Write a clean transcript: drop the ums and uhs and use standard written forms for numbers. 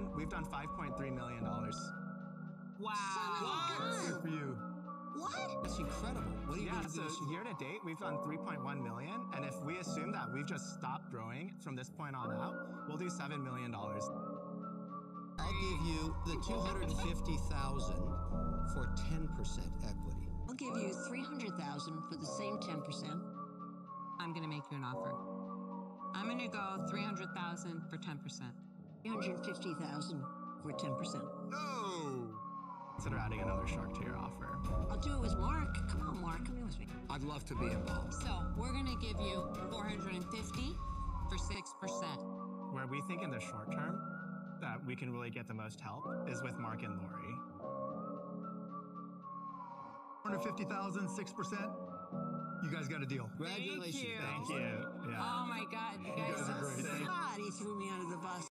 million. We've done $5.3 million. Wow. Good for you. What? That's incredible. What are you going to do so this year? year to date, we've done 3.1 million. And if we assume that we've just stopped growing from this point on out, we'll do $7 million. I'll give you the $250,000 for 10% equity. I'll give you $300,000 for the same 10%. I'm going to make you an offer. I'm going to go $300,000 for 10%. $350,000 for 10%. No! Consider adding another shark to your offer. I'll do it with Mark. Come on, Mark, come in with me. I'd love to be involved. So we're going to give you $450 for 6%. Where we think in the short term that we can really get the most help is with Mark and Lori. 150,000, 6%. You guys got a deal. Congratulations. Thank you. Thank you. Yeah. Oh my God, you guys guys are great. God, he threw me under the bus.